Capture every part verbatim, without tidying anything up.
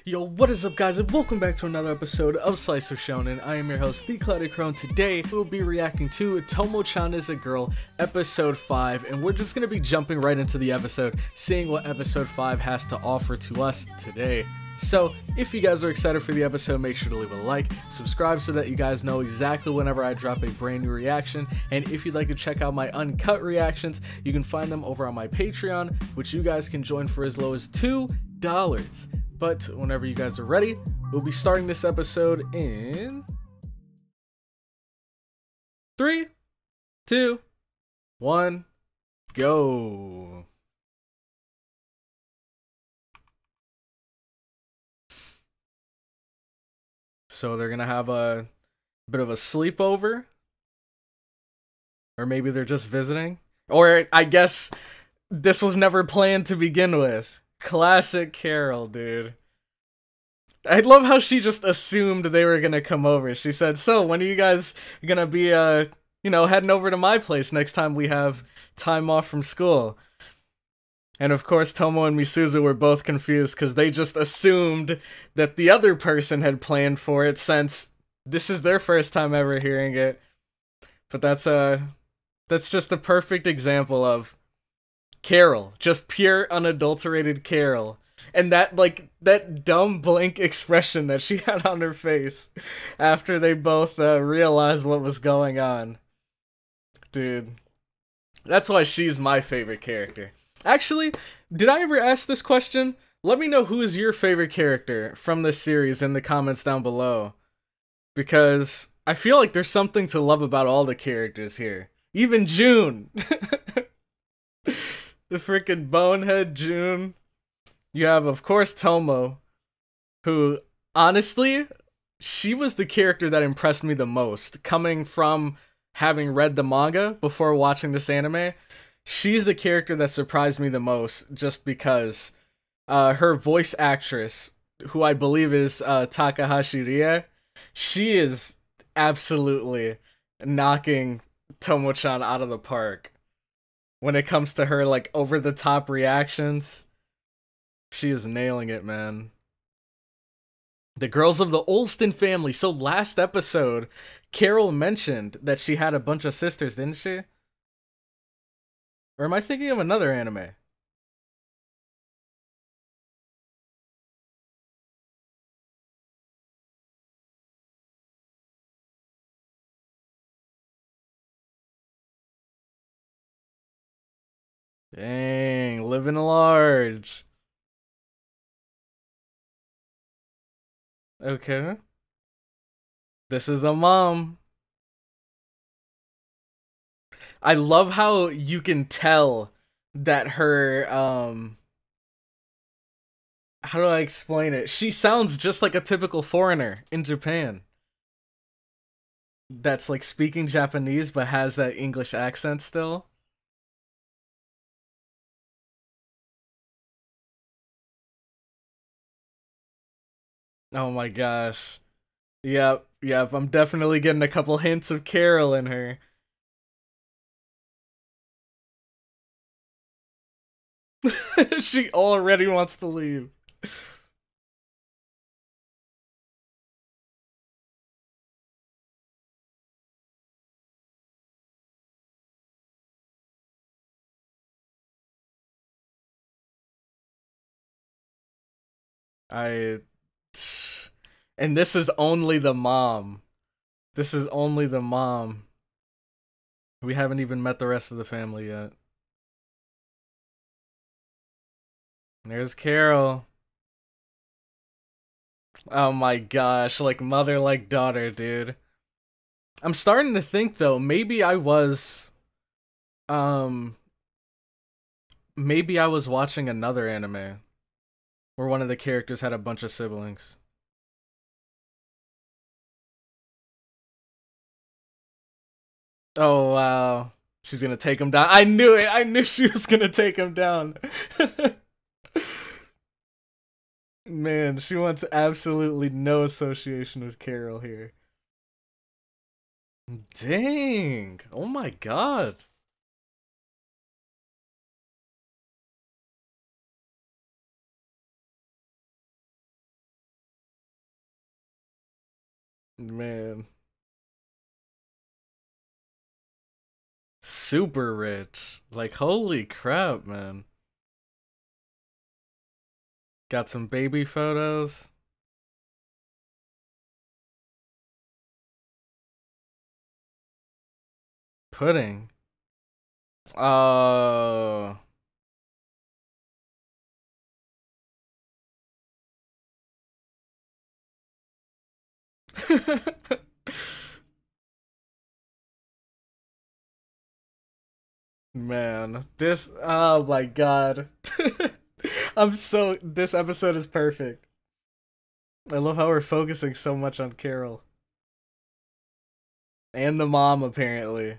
Yo, what is up guys, and welcome back to another episode of Slice of Shonen. I am your host, The Cloudy Crone. Today, we'll be reacting to Tomo-chan is a Girl, episode five, and we're just gonna be jumping right into the episode, seeing what episode five has to offer to us today. So, if you guys are excited for the episode, make sure to leave a like, subscribe so that you guys know exactly whenever I drop a brand new reaction, and if you'd like to check out my uncut reactions, you can find them over on my Patreon, which you guys can join for as low as two dollars. But whenever you guys are ready, we'll be starting this episode in three, two, one, go. So they're gonna have a bit of a sleepover, or maybe they're just visiting, or I guess this was never planned to begin with. Classic Carol, dude. I love how she just assumed they were gonna come over. She said, so when are you guys gonna be, uh, you know, heading over to my place next time we have time off from school? And of course, Tomo and Misuzu were both confused because they just assumed that the other person had planned for it since this is their first time ever hearing it. But that's, uh, that's just a perfect example of Carol, just pure unadulterated Carol, and that like that dumb blank expression that she had on her face after they both uh, realized what was going on. Dude, that's why she's my favorite character. Actually, did I ever ask this question? Let me know who is your favorite character from this series in the comments down below, because I feel like there's something to love about all the characters here, even June. The freaking bonehead June. You have, of course, Tomo, who, honestly, she was the character that impressed me the most, coming from having read the manga before watching this anime. She's the character that surprised me the most, just because uh, her voice actress, who I believe is uh, Takahashi Rie, she is absolutely knocking Tomo-chan out of the park. When it comes to her, like, over-the-top reactions, she is nailing it, man. The girls of the Olsen family. So last episode, Carol mentioned that she had a bunch of sisters, didn't she? Or am I thinking of another anime? Dang, living large. Okay. This is the mom. I love how you can tell that her, um... how do I explain it? She sounds just like a typical foreigner in Japan. That's, like, speaking Japanese but has that English accent still. Oh my gosh. Yep, yep, I'm definitely getting a couple hints of Carol in her. She already wants to leave. I... And this is only the mom. This is only the mom. We haven't even met the rest of the family yet. There's Carol. Oh my gosh, like mother like daughter, dude. I'm starting to think though, maybe I was um maybe I was watching another anime where one of the characters had a bunch of siblings. Oh wow. She's gonna take him down. I knew it. I knew she was gonna take him down. Man, she wants absolutely no association with Carol here. Dang. Oh my god. Man. Super rich. Like, holy crap, man. Got some baby photos. Pudding. Uh Man, this oh my god. I'm so this episode is perfect. I love how we're focusing so much on Carol. And the mom apparently.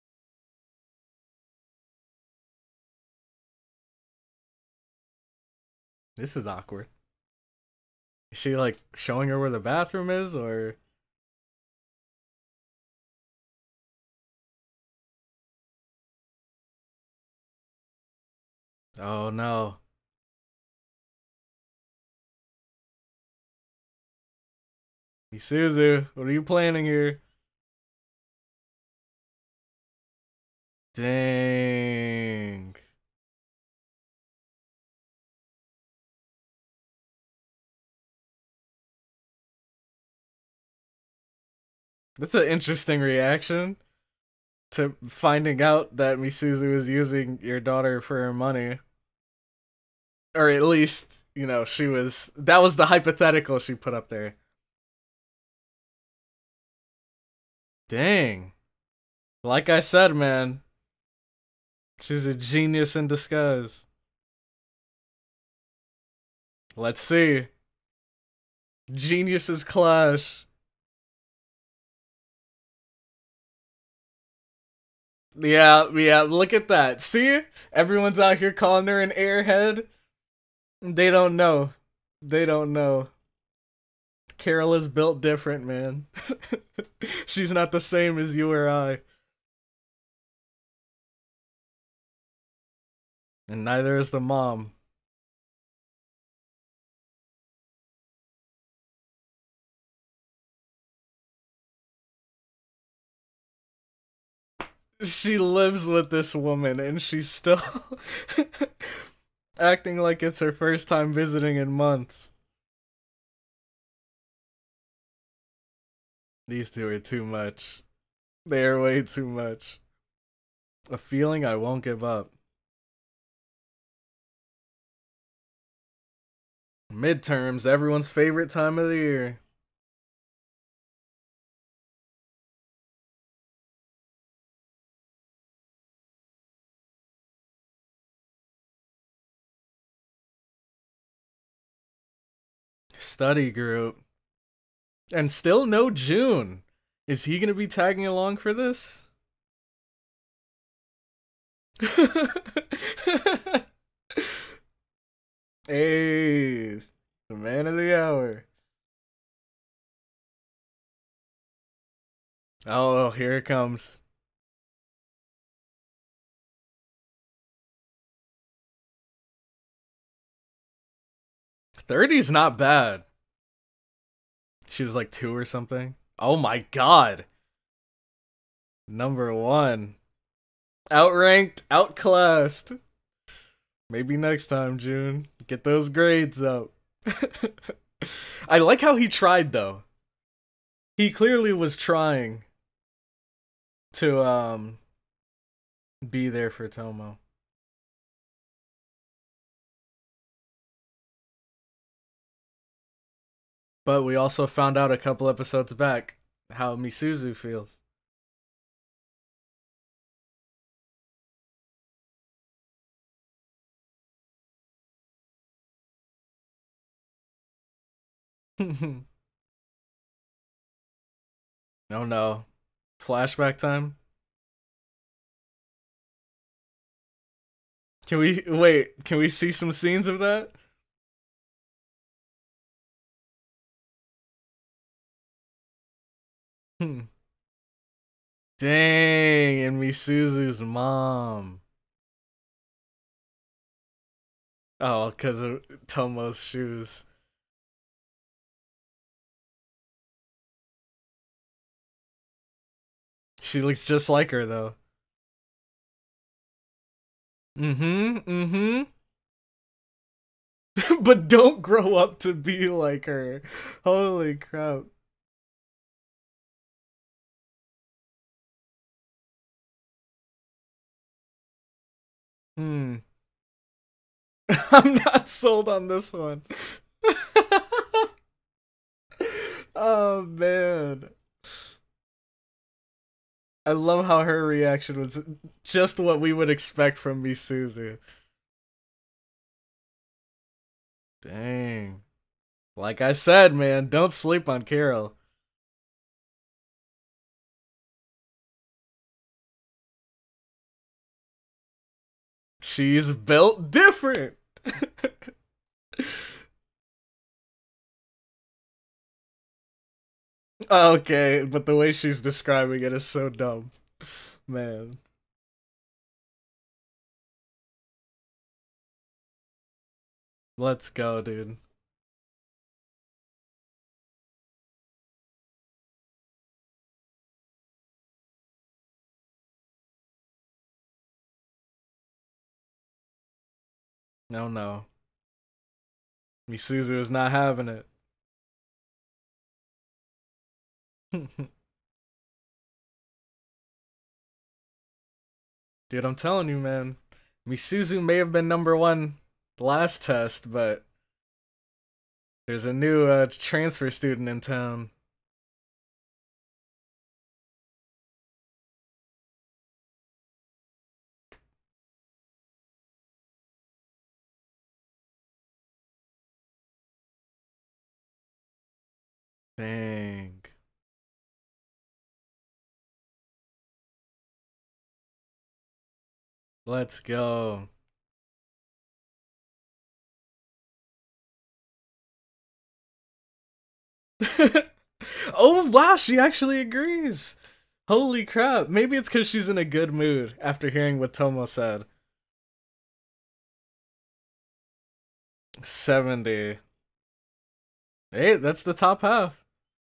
This is awkward. Is she like showing her where the bathroom is or oh no. Isuzu, what are you planning here? Dang. That's an interesting reaction to finding out that Misuzu is using your daughter for her money. Or at least, you know, she was that was the hypothetical she put up there. Dang. Like I said, man. She's a genius in disguise. Let's see. Geniuses clash. Yeah, yeah, look at that. See? Everyone's out here calling her an airhead. They don't know. They don't know. Carol is built different, man. She's not the same as you or I. And neither is the mom. She lives with this woman and she's still acting like it's her first time visiting in months. These two are too much. They are way too much. A feeling I won't give up. Midterms, everyone's favorite time of the year. Study group. And still no June. Is he gonna be tagging along for this? Hey, the man of the hour. Oh, here it comes. thirty's not bad. She was like two or something. Oh my god. Number one. Outranked, outclassed. Maybe next time, June. Get those grades up. I like how he tried, though. He clearly was trying to um be there for Tomo. But we also found out a couple episodes back how Misuzu feels. Oh no. Flashback time? Can we wait, can we see some scenes of that? Hmm. Dang, and Misuzu's mom. Oh, because of Tomo's shoes. She looks just like her though. Mm-hmm. Mm-hmm. But don't grow up to be like her. Holy crap. Hmm. I'm not sold on this one. Oh man. I love how her reaction was just what we would expect from Misuzu. Dang. Like I said, man, don't sleep on Carol. She's built different. Okay, but the way she's describing it is so dumb. Man. Let's go, dude. No, no. Misuzu is not having it. Dude, I'm telling you, man. Misuzu may have been number one last test, but there's a new uh, transfer student in town. Dang. Let's go. Oh, wow, she actually agrees. Holy crap. Maybe it's because she's in a good mood after hearing what Tomo said. seventy. Hey, that's the top half.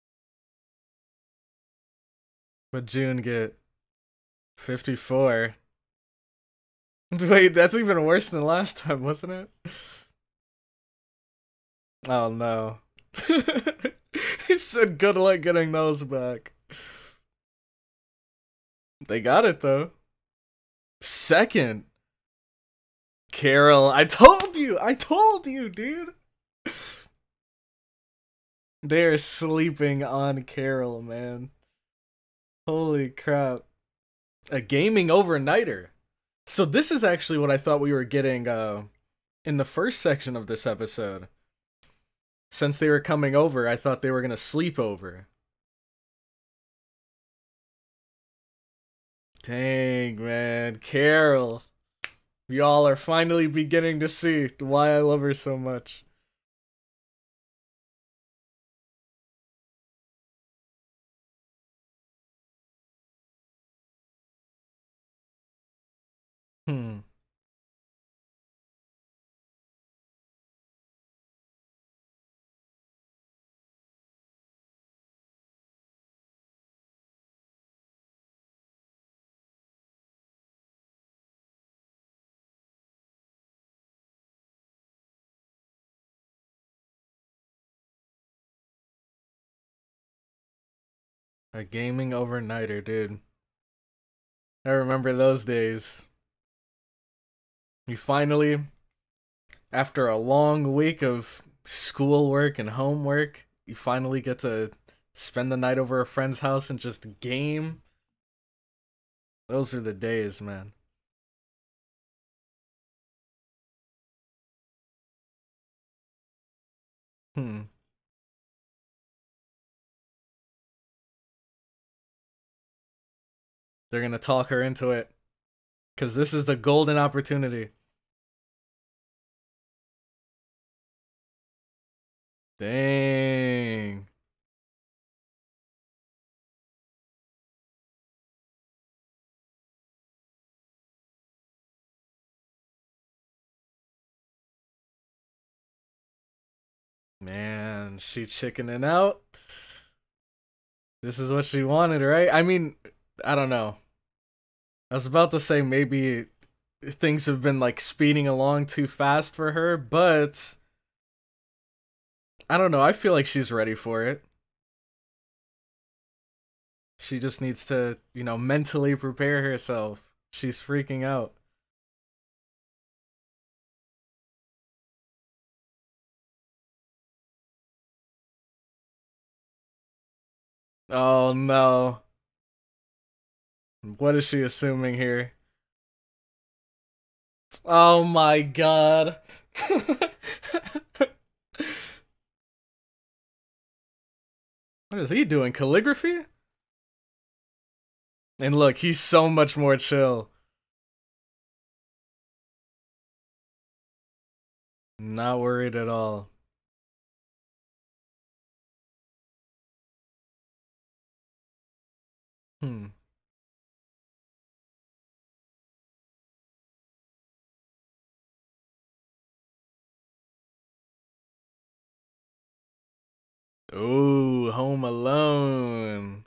What June get? fifty-four. Wait, that's even worse than last time, wasn't it? Oh no. He said good luck getting those back. They got it though. Second. Carol, I told you! I told you, dude! They're sleeping on Carol, man. Holy crap. A gaming overnighter. So this is actually what I thought we were getting uh, in the first section of this episode. Since they were coming over, I thought they were gonna sleep over. Dang, man. Carol. Y'all are finally beginning to see why I love her so much. Hmm. A gaming overnighter, dude. I remember those days. You finally, after a long week of schoolwork and homework, you finally get to spend the night over a friend's house and just game. Those are the days, man. Hmm. They're gonna talk her into it. Because this is the golden opportunity. Dang. Man, she chickening out. This is what she wanted, right? I mean, I don't know. I was about to say maybe things have been like speeding along too fast for her, but I don't know. I feel like she's ready for it. She just needs to, you know, mentally prepare herself. She's freaking out. Oh no. What is she assuming here? Oh my god. What is he doing? Calligraphy? And look, he's so much more chill. Not worried at all. Hmm. Ooh, Home Alone.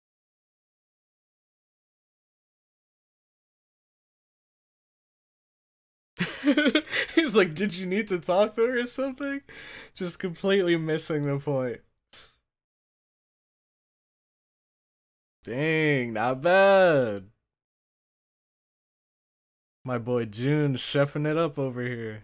He's like, did you need to talk to her or something? Just completely missing the point. Dang, not bad. My boy June chefing it up over here.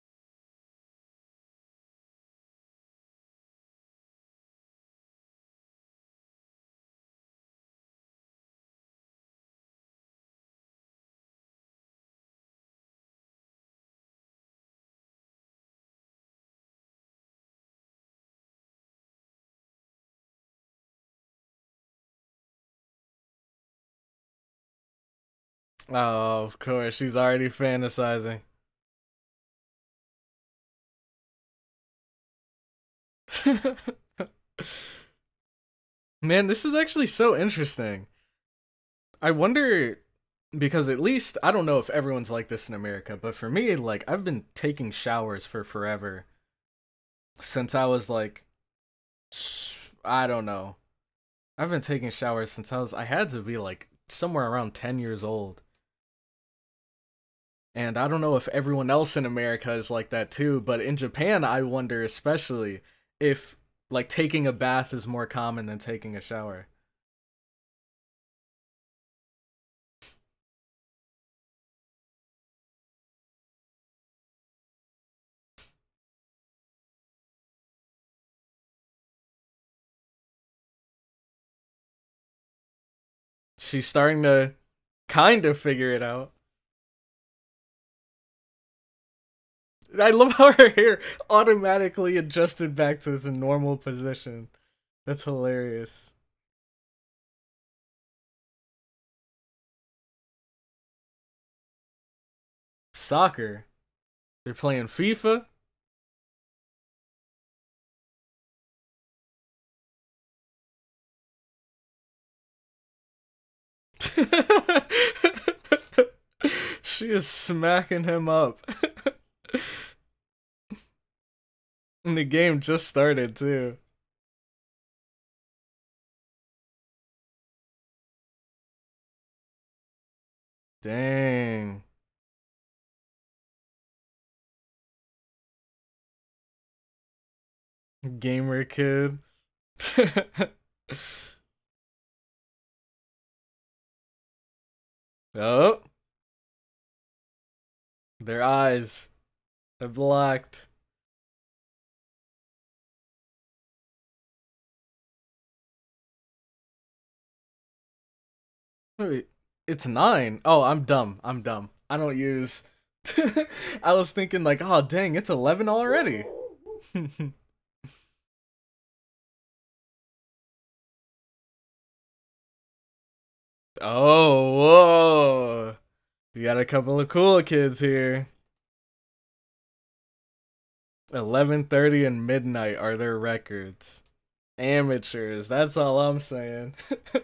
Oh, of course, she's already fantasizing. Man, this is actually so interesting. I wonder because at least I don't know if everyone's like this in America, but for me, like I've been taking showers for forever since I was like I don't know. I've been taking showers since I was I had to be like somewhere around ten years old. And I don't know if everyone else in America is like that too, but in Japan I wonder especially if like taking a bath is more common than taking a shower. She's starting to kind of figure it out. I love how her hair automatically adjusted back to its normal position. That's hilarious. Soccer. They're playing FIFA. She is smacking him up. And the game just started too. Dang. Gamer kid. Oh, their eyes have locked. Wait, it's nine. Oh, I'm dumb. I'm dumb. I don't use. I was thinking like, oh dang, it's eleven already. Oh, whoa. We got a couple of cool kids here. eleven thirty and midnight are their records. Amateurs, that's all I'm saying.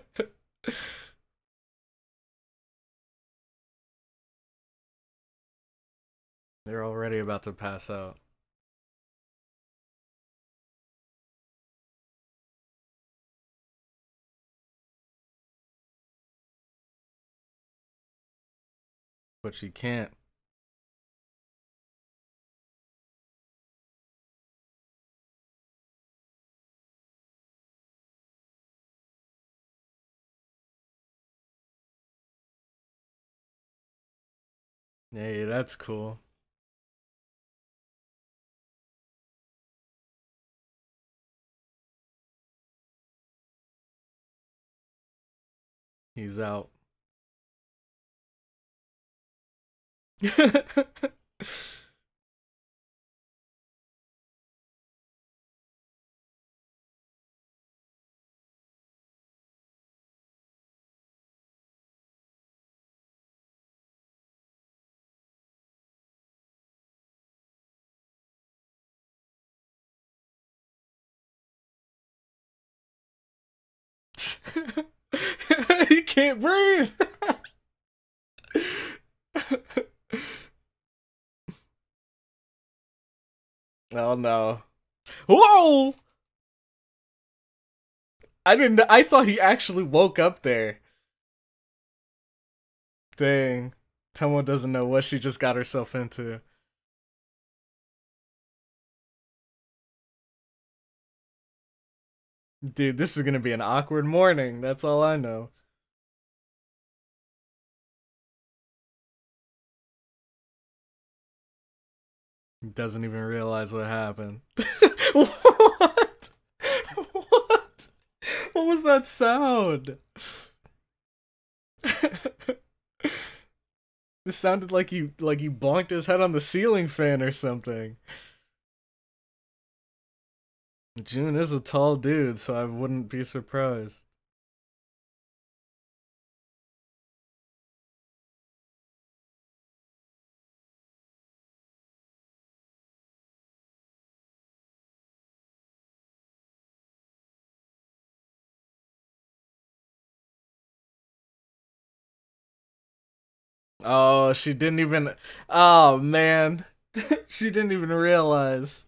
They're already about to pass out. but she can't. Hey, that's cool. He's out. He can't breathe. Oh no. Whoa! I didn't I thought he actually woke up there. Dang. Tomo doesn't know what she just got herself into. Dude, this is gonna be an awkward morning. That's all I know. He doesn't even realize what happened. What? What? What was that sound? It sounded like you like you bonked his head on the ceiling fan or something. Jun is a tall dude, so I wouldn't be surprised. Oh, she didn't even... Oh, man. She didn't even realize.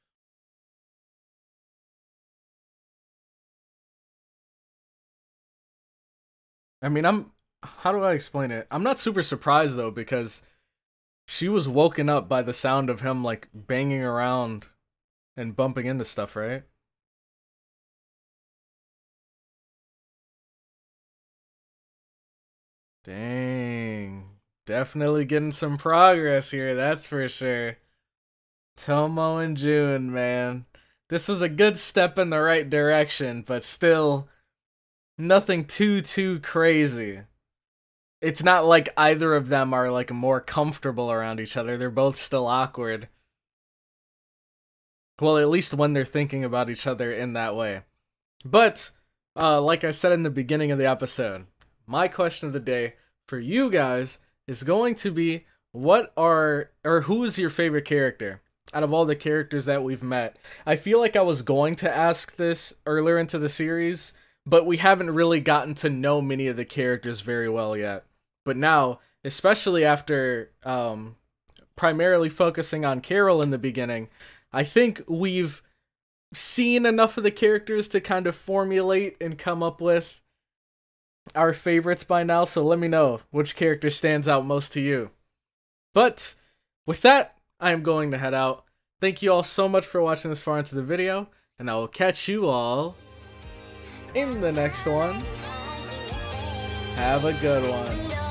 I mean, I'm... How do I explain it? I'm not super surprised, though, because she was woken up by the sound of him, like, banging around and bumping into stuff, right? Dang. Definitely getting some progress here, that's for sure. Tomo and Jun, man. This was a good step in the right direction, but still nothing too, too crazy. It's not like either of them are like more comfortable around each other. They're both still awkward. Well, at least when they're thinking about each other in that way. But, uh, like I said in the beginning of the episode, my question of the day for you guys is going to be, what are, or who is your favorite character out of all the characters that we've met? I feel like I was going to ask this earlier into the series, but we haven't really gotten to know many of the characters very well yet. But now, especially after um, primarily focusing on Carol in the beginning, I think we've seen enough of the characters to kind of formulate and come up with our favorites by now, so let me know which character stands out most to you. But with that, I am going to head out. Thank you all so much for watching this far into the video, and I will catch you all in the next one. Have a good one.